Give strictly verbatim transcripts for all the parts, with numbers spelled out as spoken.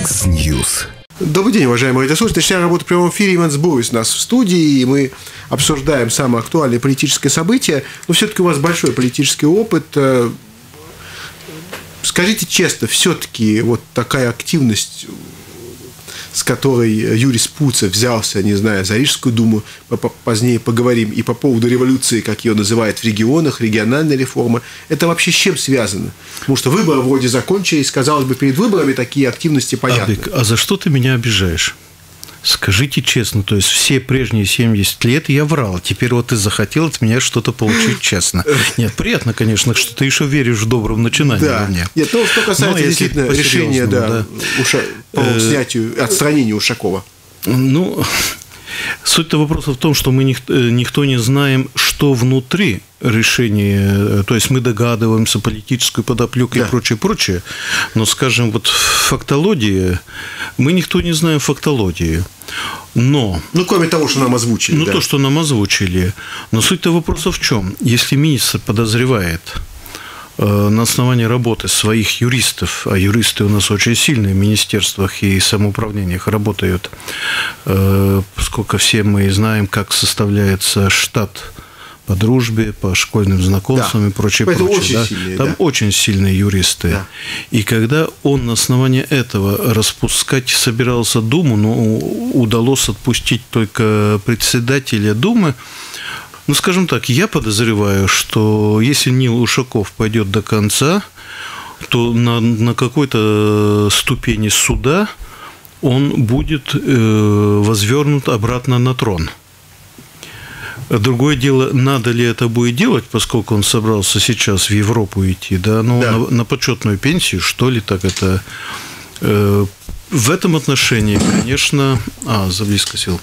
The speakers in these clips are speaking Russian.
Яндекс.Ньюс. Добрый день, уважаемые радиослушатели. Начинаем работу в прямом эфире. Иван Зборович у нас в студии, и мы обсуждаем самое актуальное политическое событие. Но все-таки у вас большой политический опыт. Скажите честно, все-таки вот такая активность, с которой Юрий Спуца взялся, не знаю, за Рижскую думу, позднее поговорим, и по поводу революции, как ее называют в регионах, региональной реформы, это вообще с чем связано? Потому что выборы вроде закончились, казалось бы, перед выборами такие активности понятны. Адик, а за что ты меня обижаешь? Скажите честно, то есть все прежние семьдесят лет я врал, теперь вот ты захотел от меня что-то получить честно. Нет, приятно, конечно, что ты еще веришь в добром начинании да. во мне. Нет, ну, что касается действительно решения да, да. Уша... по снятию, отстранению Ушакова. Ну, суть-то вопроса в том, что мы никто не знаем, что внутри решения, то есть мы догадываемся политическую подоплеку да. и прочее, прочее, но, скажем, вот фактология, мы никто не знаем фактологии, но... Ну, кроме того, что нам озвучили. Ну, да. то, что нам озвучили. Но суть-то вопроса в чем? Если министр подозревает на основании работы своих юристов, а юристы у нас очень сильные в министерствах и самоуправлениях работают, поскольку все мы знаем, как составляется штат по дружбе, по школьным знакомствам да. и прочее, прочее. Очень да? сильные, Там да. очень сильные юристы. Да. И когда он на основании этого распускать собирался Думу, но удалось отпустить только председателя Думы, ну, скажем так, я подозреваю, что если Нил Ушаков пойдет до конца, то на, на какой-то ступени суда он будет э, возвернут обратно на трон. Другое дело, надо ли это будет делать, поскольку он собрался сейчас в Европу идти, да, ну, да. На, на почетную пенсию, что ли, так это... Э, в этом отношении, конечно... А, заблизко сел.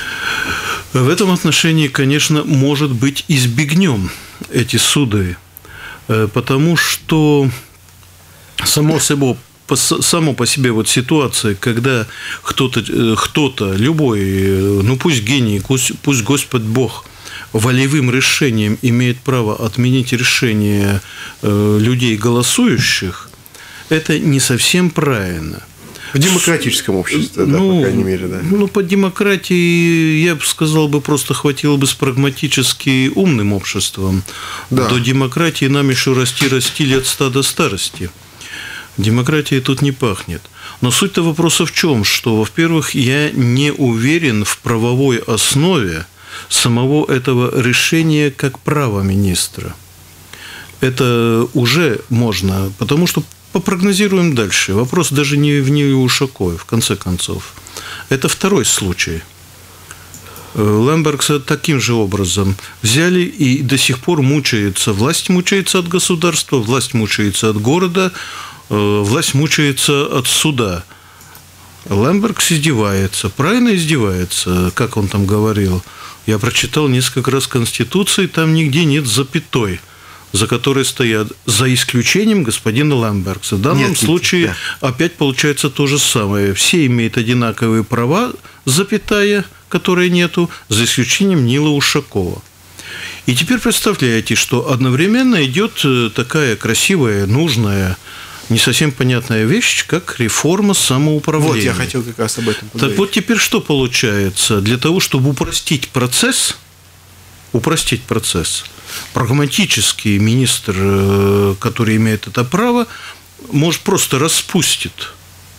В этом отношении, конечно, может быть, избегнем эти суды, потому что само, собой, само по себе вот ситуация, когда кто-то, кто-то, любой, ну пусть гений, пусть, пусть Господь Бог волевым решением имеет право отменить решение людей голосующих, это не совсем правильно. В демократическом обществе, да, ну, по крайней мере, да. Ну, под демократией, я бы сказал, бы просто хватило бы с прагматически умным обществом. Да. До демократии нам еще расти-расти лет ста до старости. Демократией тут не пахнет. Но суть-то вопроса в чем? Что, во-первых, я не уверен в правовой основе самого этого решения как права министра. Это уже можно, потому что попрогнозируем дальше. Вопрос даже не в Ниле Ушакове, в конце концов. Это второй случай. Лембергса таким же образом взяли и до сих пор мучается. Власть мучается от государства, власть мучается от города, власть мучается от суда. Лембергс издевается, правильно издевается, как он там говорил. Я прочитал несколько раз Конституции, там нигде нет запятой, за которые стоят, за исключением господина Лембергса. В данном нет, случае да. опять получается то же самое. Все имеют одинаковые права, запятая, которой нету, за исключением Нила Ушакова. И теперь представляете, что одновременно идет такая красивая, нужная, не совсем понятная вещь, как реформа самоуправления. Вот, я хотел как раз об этом поговорить. Так вот теперь что получается? Для того, чтобы упростить процесс, упростить процесс, прагматический министр, который имеет это право, может, просто распустит.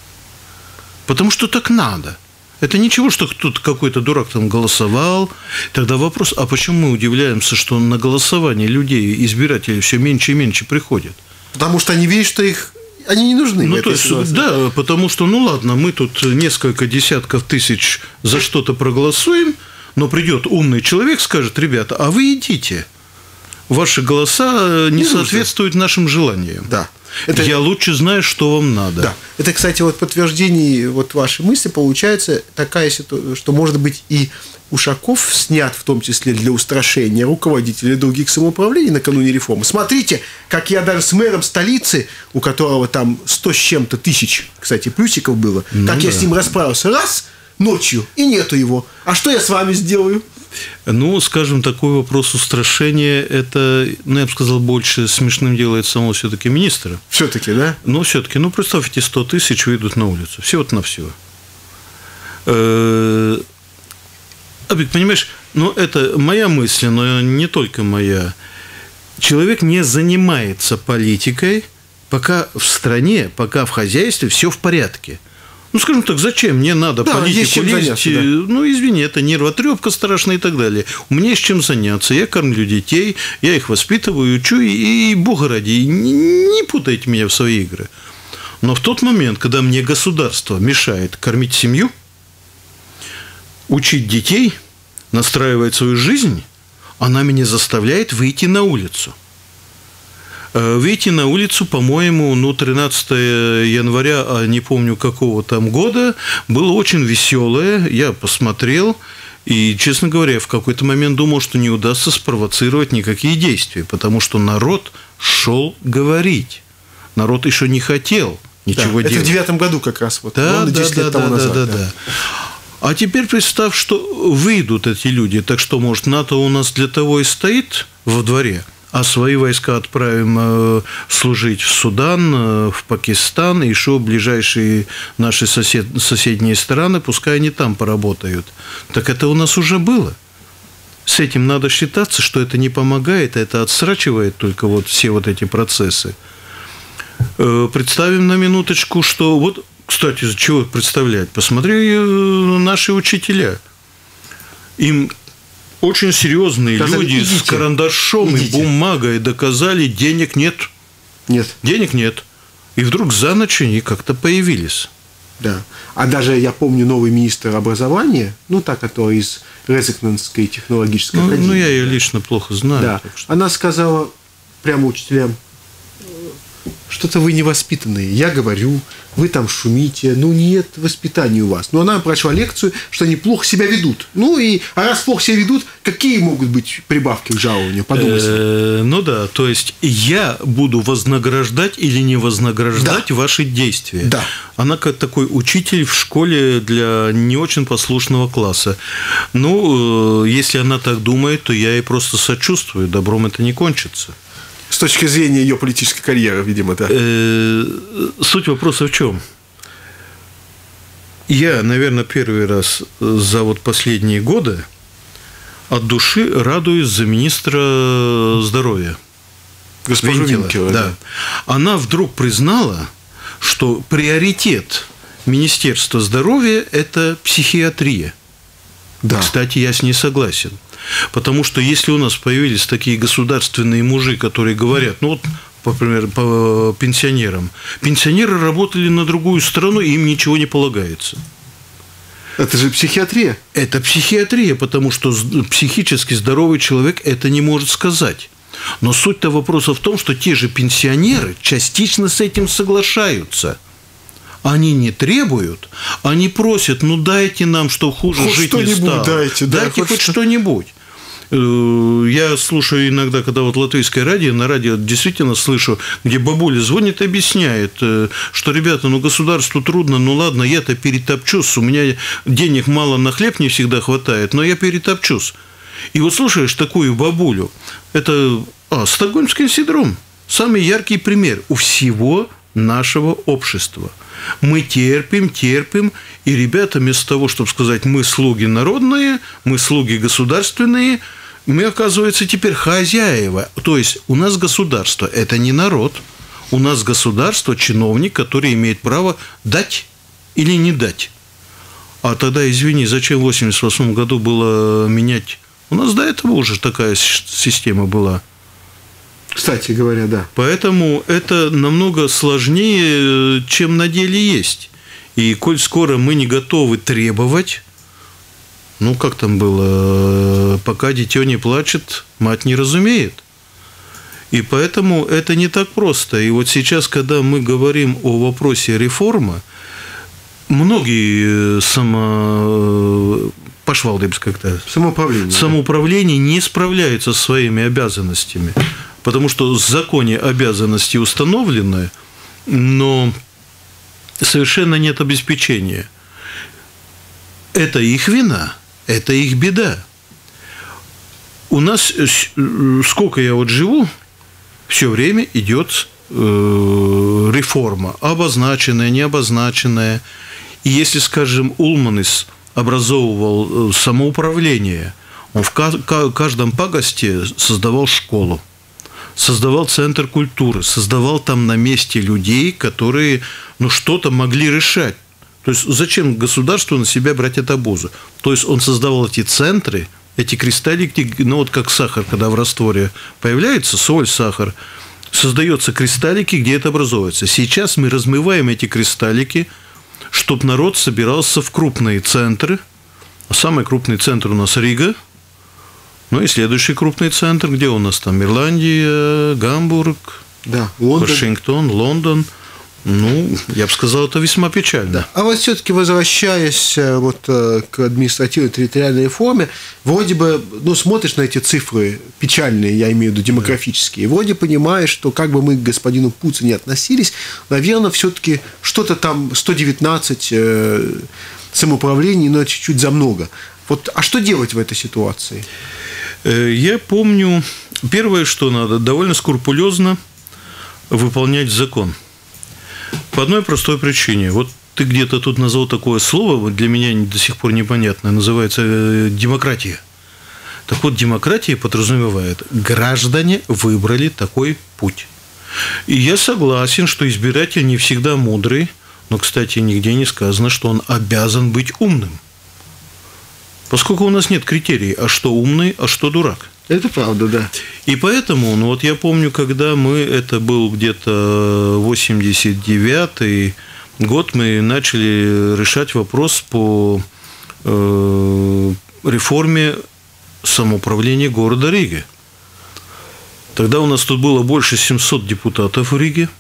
Потому что так надо. Это ничего, что тут какой-то дурак там голосовал. Тогда вопрос, а почему мы удивляемся, что на голосование людей, избирателей все меньше и меньше приходят? Потому что они видят, что их... Они не нужны. Ну, то есть, да, потому что, ну ладно, мы тут несколько десятков тысяч за что-то проголосуем, но придет умный человек, скажет: ребята, а вы идите. Ваши голоса не, не соответствуют нашим желаниям. Да. Это... Я лучше знаю, что вам надо. Да. Это, кстати, вот подтверждение вот вашей мысли получается такая ситуация, что, может быть, и Ушаков снят, в том числе для устрашения руководителей других самоуправлений накануне реформы. Смотрите, как я даже с мэром столицы, у которого там сто с чем-то тысяч, кстати, плюсиков было, ну, так да. я с ним расправился раз ночью, и нету его. А что я с вами сделаю? Ну, скажем, такой вопрос устрашения, это, ну, я бы сказал, больше смешным делает самого все-таки министра. Все-таки, да? Ну, все-таки, ну, представьте, сто тысяч выйдут на улицу. Все вот на все. Абик, понимаешь, ну, это моя мысль, но не только моя. Человек не занимается политикой, пока в стране, пока в хозяйстве все в порядке. Ну, скажем так, зачем мне надо да, политику лезть? Заняться, да. Ну, извини, это нервотрепка страшная и так далее. У меня есть чем заняться. Я кормлю детей, я их воспитываю, учу, и, и бога ради, не, не путайте меня в свои игры. Но в тот момент, когда мне государство мешает кормить семью, учить детей, настраивать свою жизнь, она меня заставляет выйти на улицу. Выйти на улицу, по-моему, ну, тринадцатого января, а не помню какого там года, было очень веселое. Я посмотрел и, честно говоря, в какой-то момент думал, что не удастся спровоцировать никакие действия, потому что народ шел говорить. Народ еще не хотел ничего да, делать. Это в девятом году как раз. Вот, да, да, десять да, лет да, тому да, назад, да, да. да. А теперь представь, что выйдут эти люди. Так что, может, НАТО у нас для того и стоит во дворе, а свои войска отправим служить в Судан, в Пакистан, и еще ближайшие наши сосед, соседние страны, пускай они там поработают. Так это у нас уже было. С этим надо считаться, что это не помогает, это отсрачивает только вот все вот эти процессы. Представим на минуточку, что вот, кстати, за чего представлять? Посмотри, наши учителя. Им очень серьезные Сказали, люди идите, с карандашом идите. и бумагой доказали, денег нет. Нет. Денег нет. И вдруг за ночь они как-то появились. Да. А даже я помню новый министр образования, ну, та, которая из Резекненской технологической ну, академии. Ну, я ее лично плохо знаю. Да. Что... Она сказала прямо учителям: что-то вы невоспитанные. Я говорю, вы там шумите, ну нет воспитания у вас. Но она прочла лекцию, что они плохо себя ведут. Ну и, а раз плохо себя ведут, какие могут быть прибавки к жалованию? Подумайте. Ну да, то есть я буду вознаграждать или не вознаграждать ваши действия. Да. Она как такой учитель в школе для не очень послушного класса. Ну, если она так думает, то я ей просто сочувствую. Добром это не кончится. С точки зрения ее политической карьеры, видимо, да. Суть вопроса в чем? Я, наверное, первый раз за вот последние годы от души радуюсь за министра здоровья. Госпожу Винкелову. Да. Она вдруг признала, что приоритет Министерства здоровья – это психиатрия. Да. Кстати, я с ней согласен. Потому что если у нас появились такие государственные мужи, которые говорят, ну вот, например, по пенсионерам, пенсионеры работали на другую страну, и им ничего не полагается. Это же психиатрия. Это психиатрия, потому что психически здоровый человек это не может сказать. Но суть-то вопроса в том, что те же пенсионеры частично с этим соглашаются. Они не требуют, они просят, ну дайте нам, что хуже хоть жить не стало. Дайте, да, дайте хоть, хоть что... что-нибудь. Я слушаю иногда, когда вот латвийское радио, на радио действительно слышу, где бабуля звонит и объясняет, что, ребята, ну государству трудно, ну ладно, я-то перетопчусь, у меня денег мало на хлеб не всегда хватает, но я перетопчусь. И вот слушаешь такую бабулю, это а, стокгольмский синдром, самый яркий пример у всего нашего общества. Мы терпим, терпим, и ребята вместо того, чтобы сказать, мы слуги народные, мы слуги государственные, мы, оказывается, теперь хозяева. То есть у нас государство – это не народ, у нас государство – чиновник, который имеет право дать или не дать. А тогда, извини, зачем в восемьдесят восьмом году было менять? У нас до этого уже такая система была. Кстати говоря, да. Поэтому это намного сложнее, чем на деле есть. И коль скоро мы не готовы требовать, ну, как там было, пока дитё не плачет, мать не разумеет. И поэтому это не так просто. И вот сейчас, когда мы говорим о вопросе реформы, многие само... пошвалдыбс как-то... Самоуправление. Самоуправление не справляются со своими обязанностями. Потому что в законе обязанности установлены, но совершенно нет обеспечения. Это их вина, это их беда. у нас, сколько я вот живу, все время идет реформа, обозначенная, не обозначенная. И если, скажем, Улманис образовывал самоуправление, он в каждом пагосте создавал школу, создавал центр культуры, создавал там на месте людей, которые ну, что-то могли решать. То есть зачем государству на себя брать это обузу? То есть он создавал эти центры, эти кристаллики, ну вот как сахар, когда в растворе появляется, соль, сахар, создаются кристаллики, где это образуется. Сейчас мы размываем эти кристаллики, чтобы народ собирался в крупные центры. А самый крупный центр у нас Рига. Ну и следующий крупный центр, где у нас там Ирландия, Гамбург, да, Лондон. Вашингтон, Лондон. Ну, я бы сказал, это весьма печально. Да. А вот все-таки возвращаясь вот к административной территориальной реформе, вроде бы, ну, смотришь на эти цифры печальные, я имею в виду демографические, и вроде понимаешь, что как бы мы к господину Пуце не относились, наверное, все-таки что-то там сто девятнадцать э, самоуправлений, но чуть-чуть за много. Вот, а что делать в этой ситуации? Я помню, первое, что надо, довольно скрупулезно выполнять закон. По одной простой причине. Вот ты где-то тут назвал такое слово, для меня до сих пор непонятное, называется демократия. Так вот, демократия подразумевает, граждане выбрали такой путь. И я согласен, что избиратель не всегда мудрый, но, кстати, нигде не сказано, что он обязан быть умным. Поскольку у нас нет критерий, а что умный, а что дурак. Это правда, да. И поэтому, ну вот я помню, когда мы, это был где-то восемьдесят девятый год, мы начали решать вопрос по э, реформе самоуправления города Риги. Тогда у нас тут было больше семисот депутатов в Риге,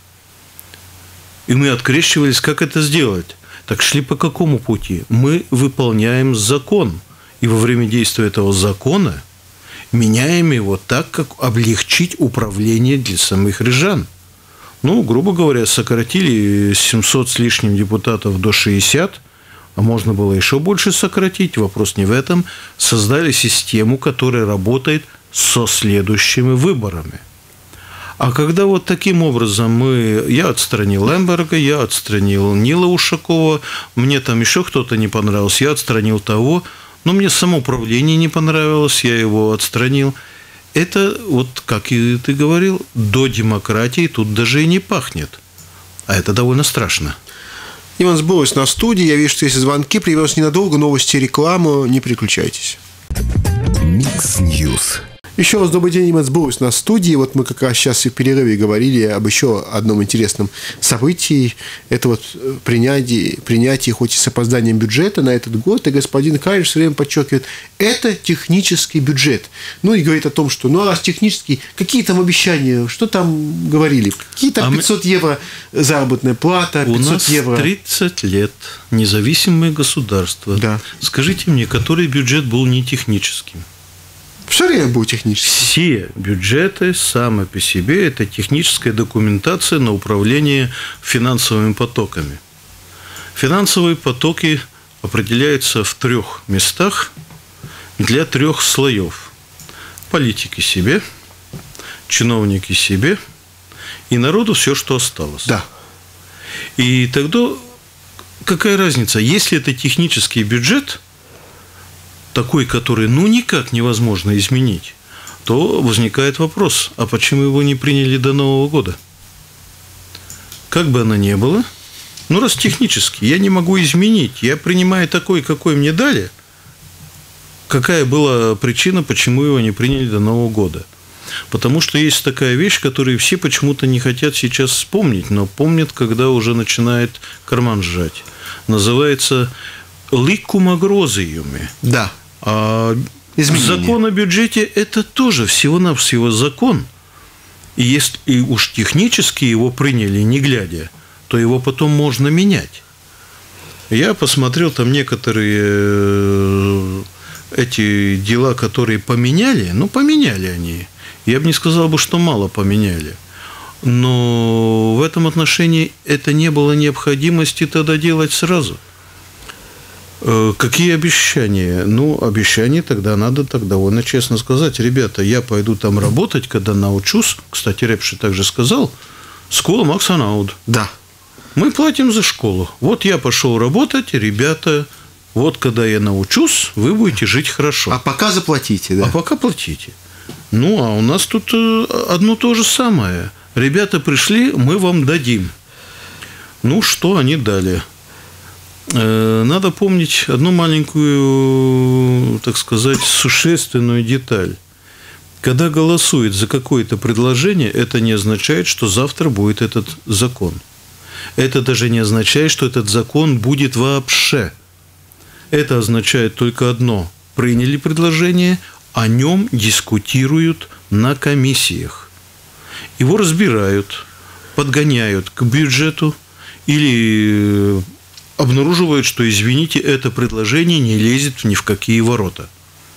и мы открещивались, как это сделать. Так шли по какому пути? Мы выполняем закон, и во время действия этого закона меняем его так, как облегчить управление для самих рижан. Ну, грубо говоря, сократили с семисот с лишним депутатов до шестидесяти, а можно было еще больше сократить, вопрос не в этом. Создали систему, которая работает со следующими выборами. А когда вот таким образом мы... Я отстранил Лемберга, я отстранил Нила Ушакова, мне там еще кто-то не понравился, я отстранил того... Но мне самоуправление не понравилось, я его отстранил. Это, вот как и ты говорил, до демократии тут даже и не пахнет. А это довольно страшно. Иван Зборис на студии. Я вижу, что есть звонки. Привез ненадолго новости и рекламу. Не переключайтесь. Микс Ньюс. Еще раз добрый день, Иван Зборис на студии. Вот мы как раз сейчас в перерыве говорили об еще одном интересном событии. Это вот принятие, принятие хоть и с опозданием бюджета на этот год. И господин Кариш все время подчеркивает, это технический бюджет. Ну и говорит о том, что ну а раз технический, какие там обещания, что там говорили? Какие там пятьсот евро заработная плата, пятьсот евро. У нас тридцать лет независимое государство. Да. Скажите мне, который бюджет был не техническим? Все время был технический. Все бюджеты сами по себе – это техническая документация на управление финансовыми потоками. Финансовые потоки определяются в трех местах для трех слоев. Политики себе, чиновники себе и народу все, что осталось. Да. И тогда какая разница, если это технический бюджет – такой, который ну никак невозможно изменить, то возникает вопрос, а почему его не приняли до Нового года? Как бы оно ни было, ну раз технически я не могу изменить, я принимаю такой, какой мне дали, какая была причина, почему его не приняли до Нового года? Потому что есть такая вещь, которую все почему-то не хотят сейчас вспомнить, но помнят, когда уже начинает карман сжать. Называется «ликум агрозиуме». Да. А закон о бюджете – это тоже всего-навсего закон. И если и уж технически его приняли, не глядя, то его потом можно менять. Я посмотрел там некоторые эти дела, которые поменяли, ну, поменяли они. Я бы не сказал, бы, что мало поменяли. Но в этом отношении это не было необходимости тогда делать сразу. Какие обещания? Ну, обещания тогда надо так довольно честно сказать. Ребята, я пойду там работать, когда научусь. Кстати, Репши также сказал, школа Макса Науд. Да. Мы платим за школу. Вот я пошел работать, ребята, вот когда я научусь, вы будете жить хорошо. А пока заплатите, да? А пока платите. Ну, а у нас тут одно то же самое. Ребята пришли, мы вам дадим. Ну, что они дали? Надо помнить одну маленькую, так сказать, существенную деталь. Когда голосует за какое-то предложение, это не означает, что завтра будет этот закон. Это даже не означает, что этот закон будет вообще. Это означает только одно. Приняли предложение, о нем дискутируют на комиссиях. Его разбирают, подгоняют к бюджету или обнаруживают, что, извините, это предложение не лезет ни в какие ворота.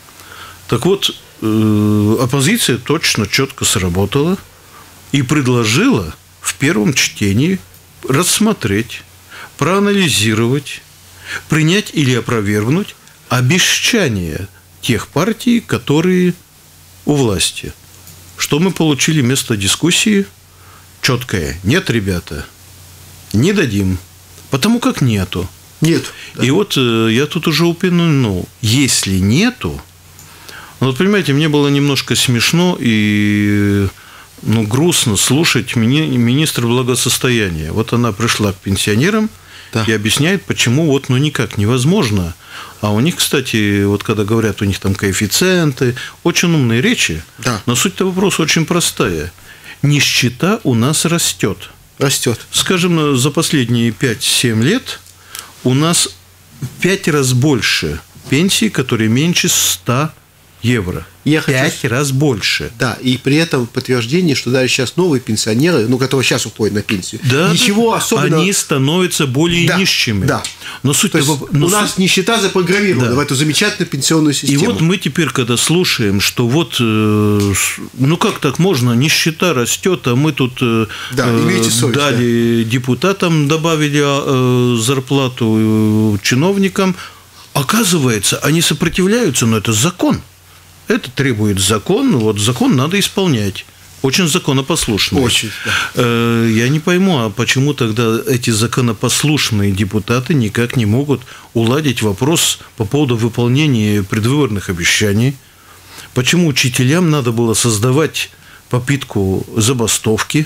Так вот, оппозиция точно четко сработала и предложила в первом чтении рассмотреть, проанализировать, принять или опровергнуть обещания тех партий, которые у власти. Что мы получили вместо дискуссии? Четкое. Нет, ребята, не дадим. Потому как нету. Нет. И да. Вот я тут уже упомянул, если нету, ну, вот понимаете, мне было немножко смешно и ну, грустно слушать мини- министра благосостояния. Вот она пришла к пенсионерам, да, и объясняет, почему вот ну никак невозможно. А у них, кстати, вот когда говорят, у них там коэффициенты, очень умные речи, да, но суть-то вопроса очень простая. Нищета у нас растет. Растет. Скажем, за последние пять-семь лет у нас пять раз больше пенсий, которые меньше ста евро. Я Пять хочу... раз больше. Да, и при этом подтверждение, что даже сейчас новые пенсионеры, ну, которые сейчас уходят на пенсию, да, ничего особенного... Они становятся более да, нищими. Да. Но суть То есть но у суть... нас нищета запрограммирована, да, в эту замечательную пенсионную систему. И вот мы теперь, когда слушаем, что вот, ну как так можно, нищета растет, а мы тут да, совесть, дали да. депутатам, добавили зарплату чиновникам, оказывается, они сопротивляются, но это закон. Это требует закон, вот закон надо исполнять. Очень законопослушные. Очень, да. Я не пойму, а почему тогда эти законопослушные депутаты никак не могут уладить вопрос по поводу выполнения предвыборных обещаний? Почему учителям надо было создавать попытку забастовки?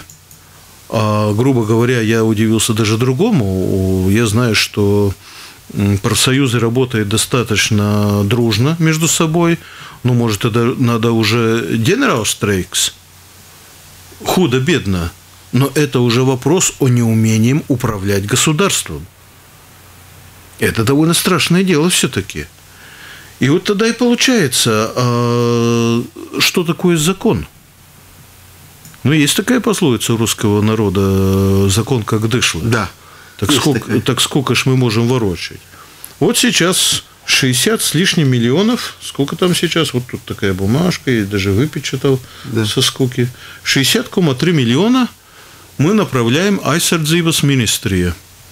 А, грубо говоря, я удивился даже другому. Я знаю, что профсоюзы работают достаточно дружно между собой. Ну, может, это надо уже general strikes? Худо-бедно. Но это уже вопрос о неумении управлять государством. Это довольно страшное дело все-таки. И вот тогда и получается, а что такое закон? Ну, есть такая пословица у русского народа: закон как дышло. Да. Так сколько, так сколько ж мы можем ворочать? Вот сейчас шестьдесят с лишним миллионов. Сколько там сейчас? Вот тут такая бумажка, я даже выпечатал, да, со скуки. шестьдесят целых три миллиона мы направляем Aizsardzības министрии.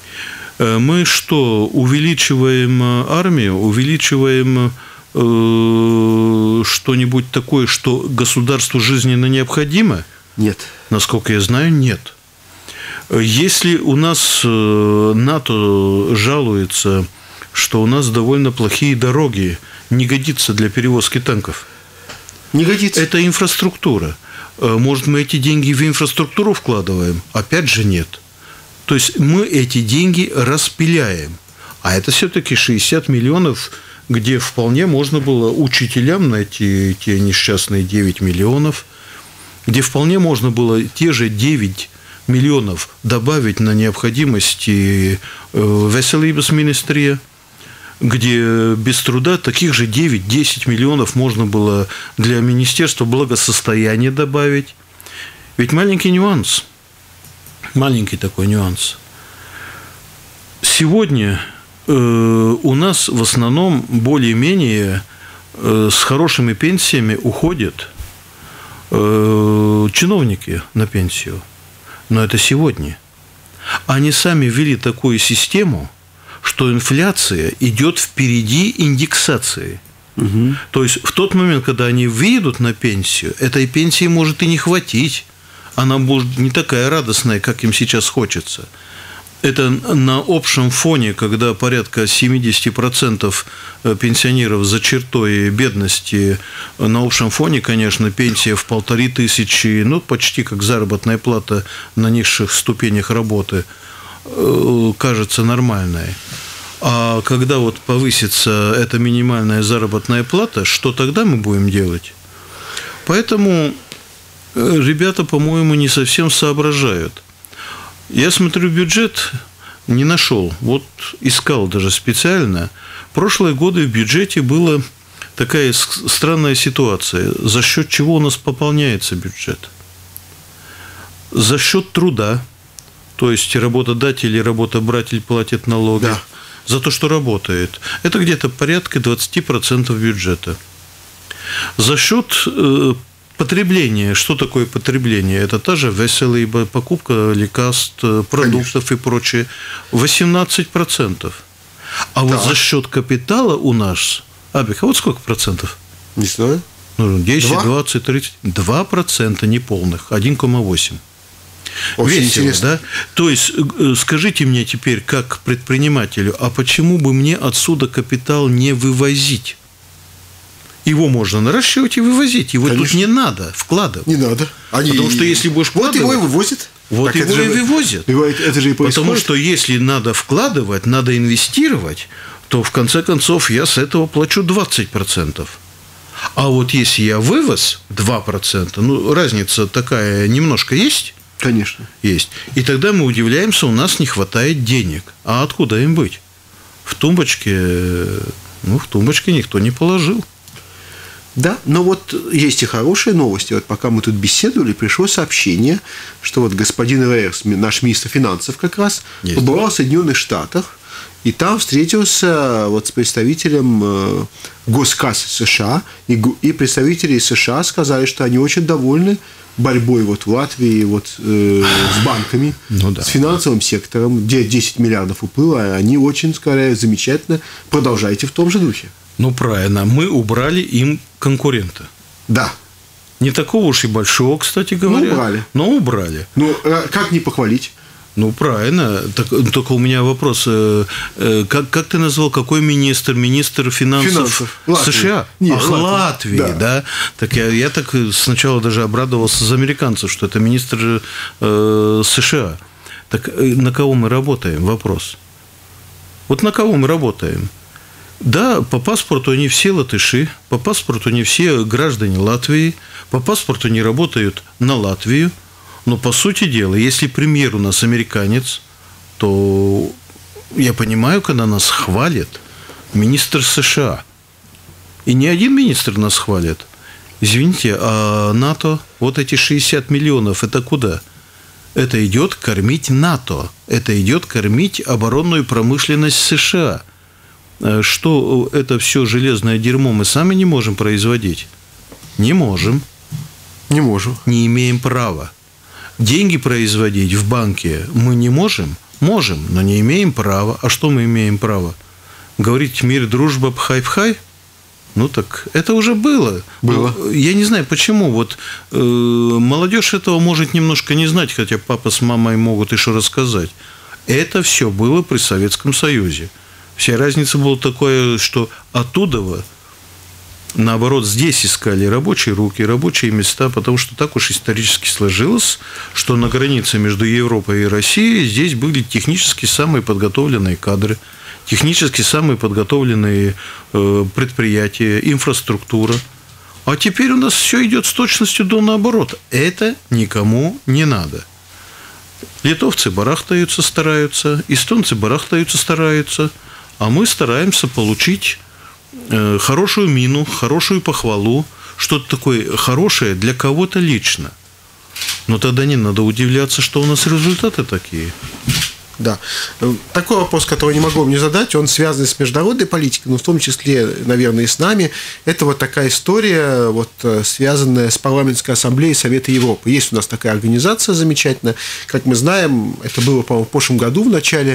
Мы что, увеличиваем армию, увеличиваем э, что-нибудь такое, что государству жизненно необходимо? Нет. Насколько я знаю, нет. Если у нас НАТО жалуется, что у нас довольно плохие дороги, не годится для перевозки танков. Не годится. Это инфраструктура. Может, мы эти деньги в инфраструктуру вкладываем? Опять же, нет. То есть мы эти деньги распиляем. А это все-таки шестьдесят миллионов, где вполне можно было учителям найти те несчастные девять миллионов, где вполне можно было те же девять миллионов добавить на необходимости Veselības ministrija, где без труда таких же девять-десять миллионов можно было для Министерства благосостояния добавить. Ведь маленький нюанс, маленький такой нюанс. Сегодня э, у нас в основном более-менее э, с хорошими пенсиями уходят э, чиновники на пенсию. Но это сегодня. Они сами ввели такую систему, что инфляция идет впереди индексации. Угу. То есть в тот момент, когда они выйдут на пенсию, этой пенсии может и не хватить. Она будет не такая радостная, как им сейчас хочется. Это на общем фоне, когда порядка семьдесят процентов пенсионеров за чертой бедности, на общем фоне, конечно, пенсия в полторы тысячи, ну, почти как заработная плата на низших ступенях работы, кажется нормальной. А когда вот повысится эта минимальная заработная плата, что тогда мы будем делать? Поэтому ребята, по-моему, не совсем соображают. Я смотрю бюджет, не нашел. Вот искал даже специально. Прошлые годы в бюджете была такая странная ситуация. За счет чего у нас пополняется бюджет? За счет труда. То есть работодатель и работодатель платят налоги. Да. За то, что работает. Это где-то порядка двадцать процентов бюджета. За счет потребления. Что такое потребление? Это та же веселая покупка лекарств, продуктов, конечно, и прочее. восемнадцать процентов. А да. вот за счет капитала у нас, Абик, а вот сколько процентов? Не знаю. Ну, десять, двадцать, тридцать. два процента неполных. один целых восемь. Очень весело, интересно. Да? То есть, скажите мне теперь, как предпринимателю, а почему бы мне отсюда капитал не вывозить? Его можно наращивать и вывозить. Его Конечно. Тут не надо вкладывать. Не надо. Они... Потому что если будешь вкладывать... Вот его и вывозят. Вот так его и же... вывозят. Это же и происходит. Потому что если надо вкладывать, надо инвестировать, то в конце концов я с этого плачу двадцать процентов. А вот если я вывоз два процента, ну, разница такая немножко есть? Конечно. Есть. И тогда мы удивляемся, у нас не хватает денег. А откуда им быть? В тумбочке, ну, в тумбочке никто не положил. Да, но вот есть и хорошие новости. Вот пока мы тут беседовали, пришло сообщение, что вот господин Рейерс, наш министр финансов как раз, есть. побывал в Соединенных Штатах, и там встретился вот с представителем госкассы США, и, и представители США сказали, что они очень довольны борьбой вот в Латвии вот, э, с банками, ну, да. с финансовым сектором, где десять миллиардов уплыло, а они очень, скорее, замечательно. Продолжайте в том же духе. Ну, правильно. Мы убрали им конкурента. Да. Не такого уж и большого, кстати говоря. Ну, убрали. Но убрали. Ну, как не похвалить? Ну, правильно. Так, только у меня вопрос. Как, как ты назвал, какой министр? Министр финансов, финансов. США? Нет, Ах, Латвии, Латвии, да. да? Так я, я так сначала даже обрадовался за американцев, что это министр э, США. Так на кого мы работаем? Вопрос. Вот на кого мы работаем? Да, по паспорту они все латыши, по паспорту они все граждане Латвии, по паспорту они работают на Латвию. Но, по сути дела, если премьер у нас американец, то я понимаю, когда нас хвалит министр США. И не один министр нас хвалит. Извините, а НАТО, вот эти шестьдесят миллионов, это куда? Это идет кормить НАТО. Это идет кормить оборонную промышленность США. Что это все железное дерьмо мы сами не можем производить? Не можем. Не можем. Не имеем права. Деньги производить в банке мы не можем? Можем, но не имеем права. А что мы имеем право? Говорить мир, дружба, пхай-пхай? Ну так это уже было. Было. Я не знаю, почему. Вот э, молодежь этого может немножко не знать, хотя папа с мамой могут еще рассказать. Это все было при Советском Союзе. Вся разница была такая, что оттуда, наоборот, здесь искали рабочие руки, рабочие места, потому что так уж исторически сложилось, что на границе между Европой и Россией здесь были технически самые подготовленные кадры, технически самые подготовленные предприятия, инфраструктура. А теперь у нас все идет с точностью до наоборот. Это никому не надо. Литовцы барахтаются, стараются, эстонцы барахтаются, стараются, а мы стараемся получить хорошую мину, хорошую похвалу, что-то такое хорошее для кого-то лично. Но тогда не надо удивляться, что у нас результаты такие. Да. Такой вопрос, который не могу вам не задать, он связан с международной политикой, но в том числе, наверное, и с нами. Это вот такая история, вот, связанная с парламентской ассамблеей Совета Европы. Есть у нас такая организация замечательная. Как мы знаем, это было, по-моему, в прошлом году в начале,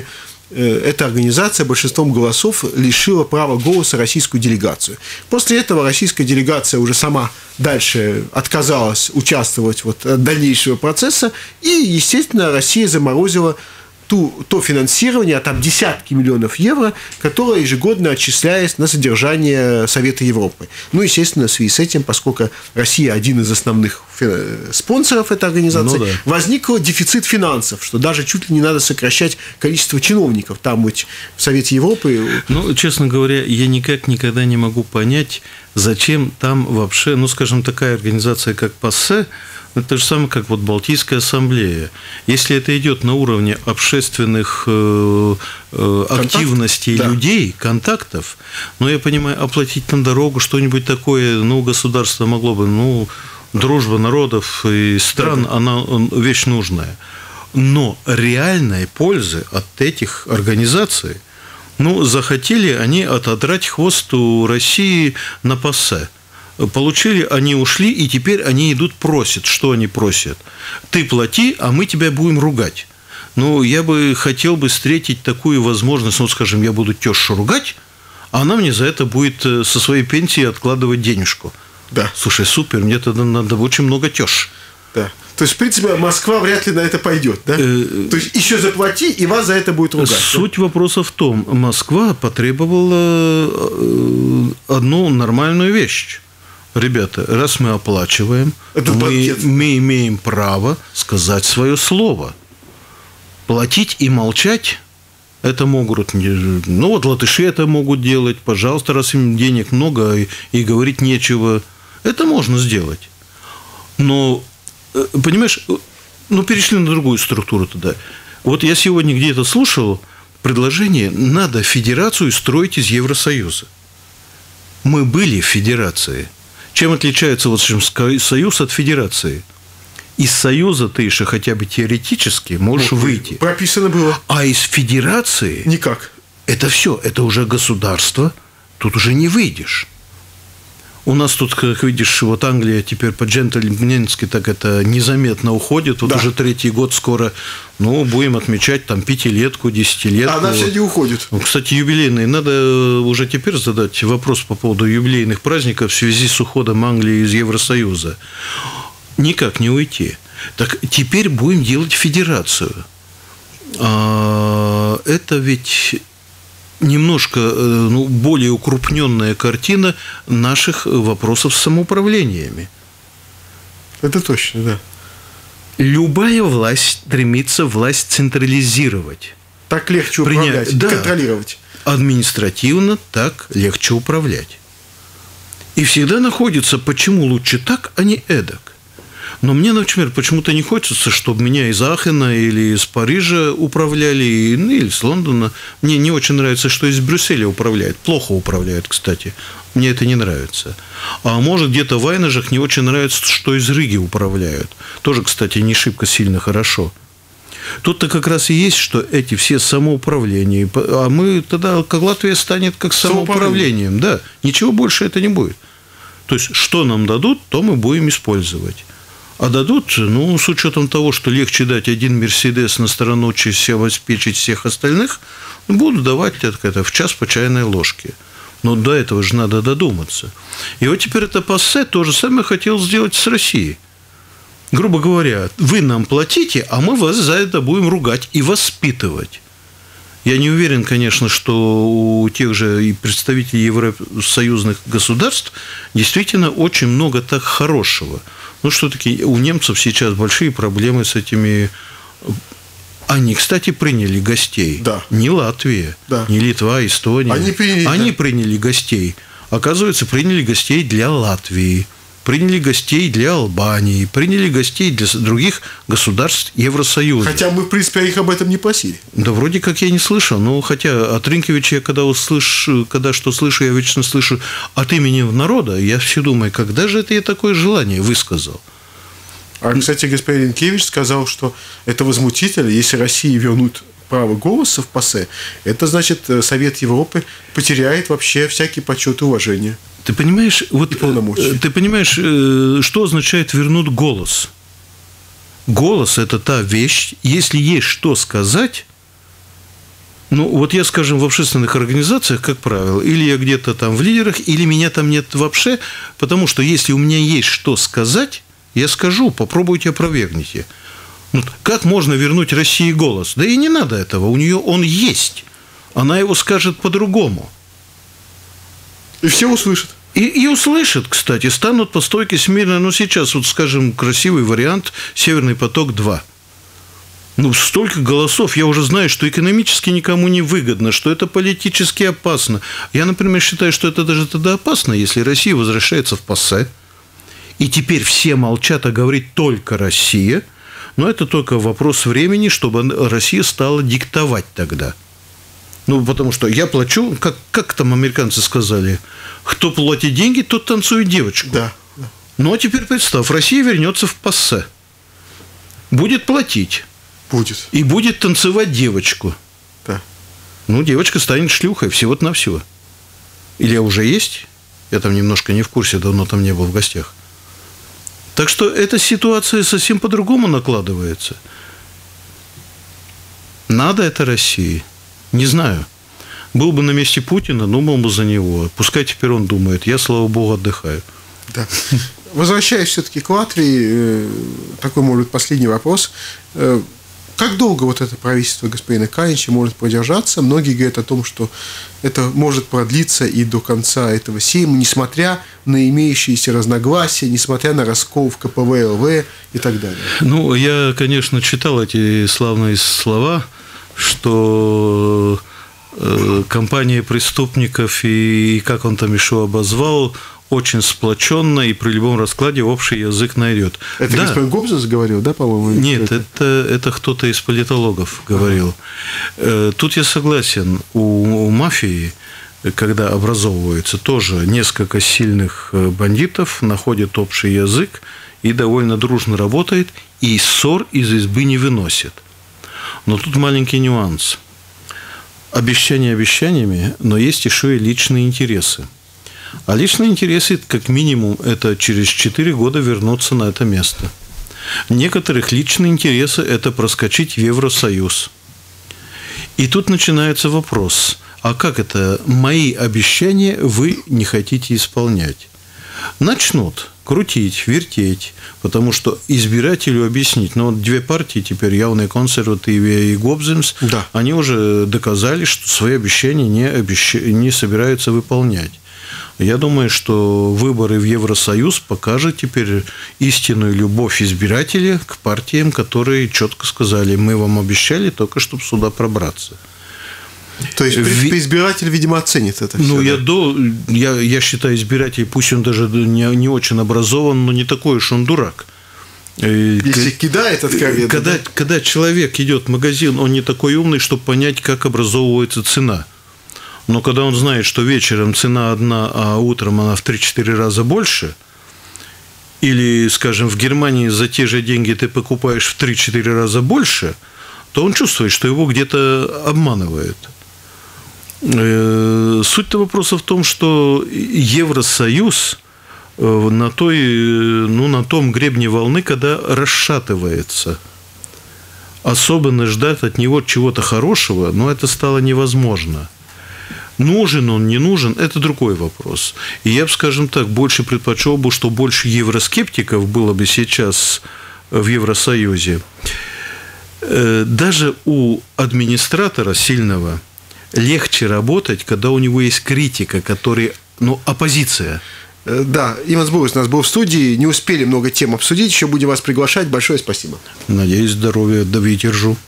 эта организация большинством голосов лишила права голоса российскую делегацию. После этого российская делегация уже сама дальше отказалась участвовать вот от дальнейшего процесса, и, естественно, Россия заморозила ту, то финансирование, там десятки миллионов евро, которое ежегодно отчисляется на содержание Совета Европы. Ну, естественно, в связи с этим, поскольку Россия один из основных спонсоров этой организации, ну, да. возник дефицит финансов, что даже чуть ли не надо сокращать количество чиновников там вот, в Совете Европы. Ну, честно говоря, я никак никогда не могу понять, зачем там вообще, ну, скажем, такая организация, как ПАСЕ. Это же самое, как вот Балтийская ассамблея. Если это идет на уровне общественных э, э, активностей да. людей, контактов, ну, я понимаю, оплатить на дорогу, что-нибудь такое, ну, государство могло бы, ну, дружба народов и стран, да. она вещь нужная. Но реальной пользы от этих организаций, ну, захотели они отодрать хвост у России на ПАСЕ. Получили, они ушли, и теперь они идут просят. Что они просят? Ты плати, а мы тебя будем ругать. Ну, я бы хотел бы встретить такую возможность, ну, скажем, я буду тещу ругать, а она мне за это будет со своей пенсии откладывать денежку. Да. Слушай, супер, мне тогда надо очень много тещ. Да. То есть, в принципе, Москва вряд ли на это пойдет, да? То есть, еще заплати, и вас за это будет ругать. Суть да? вопроса в том, Москва потребовала одну нормальную вещь. Ребята, раз мы оплачиваем, мы, мы имеем право сказать свое слово. Платить и молчать – это могут, ну вот латыши это могут делать, пожалуйста, раз им денег много и, и говорить нечего, это можно сделать. Но, понимаешь, ну перешли на другую структуру тогда. Вот я сегодня где-то слушал предложение, надо федерацию строить из Евросоюза. Мы были в федерации. Чем отличается вот, союз от федерации? Из союза ты еще хотя бы теоретически можешь вот, выйти. Прописано было. А из федерации... Никак. Это все, это уже государство, тут уже не выйдешь. У нас тут, как видишь, вот Англия теперь по-джентльменски так это незаметно уходит. Вот да. уже третий год скоро, ну, будем отмечать там пятилетку, десятилетку. А она все не уходит. Кстати, юбилейные. Надо уже теперь задать вопрос по поводу юбилейных праздников в связи с уходом Англии из Евросоюза. Никак не уйти. Так теперь будем делать федерацию. А это ведь... немножко ну, более укрупненная картина наших вопросов с самоуправлениями. Это точно, да. Любая власть стремится власть централизировать. Так легче управлять, Принять, да, контролировать. Административно так легче управлять. И всегда находится, почему лучше так, а не эдак. Но мне, например, почему-то не хочется, чтобы меня из Аахена или из Парижа управляли, ну, или из Лондона. Мне не очень нравится, что из Брюсселя управляют. Плохо управляют, кстати. Мне это не нравится. А может, где-то в Айнежах не очень нравится, что из Риги управляют. Тоже, кстати, не шибко сильно хорошо. Тут-то как раз и есть, что эти все самоуправления. А мы тогда, как Латвия станет как самоуправлением. Да, ничего больше это не будет. То есть, что нам дадут, то мы будем использовать. А дадут, ну, с учетом того, что легче дать один Мерседес на сторону, чем обеспечить всех остальных, будут давать это в час по чайной ложке. Но до этого же надо додуматься. И вот теперь это ПАСЕ то же самое хотел сделать с Россией. Грубо говоря, вы нам платите, а мы вас за это будем ругать и воспитывать. Я не уверен, конечно, что у тех же и представителей евросоюзных государств действительно очень много так хорошего. Ну, что-таки у немцев сейчас большие проблемы с этими... Они, кстати, приняли гостей. Да. Не Латвия, да. не Литва, Эстония. Они приняли, Они да. приняли гостей. Оказывается, приняли гостей для Латвии, приняли гостей для Албании, приняли гостей для других государств Евросоюза. Хотя мы, в принципе, их об этом не просили. Да вроде как я не слышал. Но хотя от Рынкевича я когда, услышу, когда что слышу, я вечно слышу от имени народа, я все думаю, когда же это я такое желание высказал? А, кстати, господин Рынкевич сказал, что это возмутительно, если России вернут право голоса в ПАСЕ, это значит, Совет Европы потеряет вообще всякий почет и уважение. Ты понимаешь, вот, ты понимаешь, что означает вернуть голос? Голос – это та вещь, если есть что сказать, Ну, вот я, скажем, в общественных организациях, как правило, или я где-то там в лидерах, или меня там нет вообще, потому что если у меня есть что сказать, я скажу, попробуйте, опровергните. Ну, как можно вернуть России голос? Да и не надо этого, у нее он есть. Она его скажет по-другому. И все услышат. И, и услышат, кстати, станут по стойке смирно. Ну, сейчас, вот, скажем, красивый вариант «Северный поток-два». Ну, столько голосов, я уже знаю, что экономически никому не выгодно, что это политически опасно. Я, например, считаю, что это даже тогда опасно, если Россия возвращается в ПАСЕ, и теперь все молчат, а говорит только Россия, но это только вопрос времени, чтобы Россия стала диктовать тогда. Ну, потому что я плачу, как, как там американцы сказали, кто платит деньги, тот танцует девочку. Да. Ну, а теперь представь, Россия вернется в ПАСЕ, будет платить. Будет. И будет танцевать девочку. Да. Ну, девочка станет шлюхой всего-то навсего. Или уже есть? Я там немножко не в курсе, давно там не был в гостях. Так что эта ситуация совсем по-другому накладывается. Надо это России? Не знаю. Был бы на месте Путина, думал бы за него. Пускай теперь он думает. Я, слава богу, отдыхаю. Да. Возвращаясь все-таки к Латвии, такой, может быть, последний вопрос. Как долго вот это правительство господина Калинича может продержаться? Многие говорят о том, что это может продлиться и до конца этого сейма, несмотря на имеющиеся разногласия, несмотря на раскол в ка пэ вэ эл вэ и так далее. Ну, я, конечно, читал эти славные слова, что компания преступников и, как он там еще обозвал, очень сплоченно и при любом раскладе общий язык найдет. Это да. Господин Гоббс говорил, да, по-моему? Нет, это, это кто-то из политологов говорил. Ага. Тут я согласен. У, у мафии, когда образовывается, тоже несколько сильных бандитов находят общий язык и довольно дружно работает, и ссор из избы не выносит. Но тут маленький нюанс. Обещания обещаниями, но есть еще и личные интересы. А личные интересы, как минимум, это через четыре года вернуться на это место. Некоторых личные интересы – это проскочить в Евросоюз. И тут начинается вопрос, а как это мои обещания вы не хотите исполнять? Начнут крутить, вертеть, потому что избирателю объяснить. Но вот две партии теперь, явные консервативы и Гоббс, да. Они уже доказали, что свои обещания не, обещ... не собираются выполнять. Я думаю, что выборы в Евросоюз покажут теперь истинную любовь избирателей к партиям, которые четко сказали, мы вам обещали только, чтобы сюда пробраться. То есть, в принципе, избиратель, видимо, оценит это все. Ну, я, да? до, я, я считаю, избиратель, пусть он даже не, не очень образован, но не такой уж он дурак. Если к... кидает откровенно. Когда, да? когда человек идет в магазин, он не такой умный, чтобы понять, как образовывается цена. Но когда он знает, что вечером цена одна, а утром она в три-четыре раза больше, или, скажем, в Германии за те же деньги ты покупаешь в три-четыре раза больше, то он чувствует, что его где-то обманывают. Суть-то вопроса в том, что Евросоюз на, той, ну, на том гребне волны, когда расшатывается. Особенно ждать от него чего-то хорошего, но это стало невозможно. Нужен он, не нужен, это другой вопрос. И я бы, скажем так, больше предпочел бы, что больше евроскептиков было бы сейчас в Евросоюзе. Даже у администратора сильного легче работать, когда у него есть критика, которая, ну, оппозиция. Да, Иманс Бурис у нас был в студии, не успели много тем обсудить, еще будем вас приглашать. Большое спасибо. Надеюсь, здоровья, да, держу.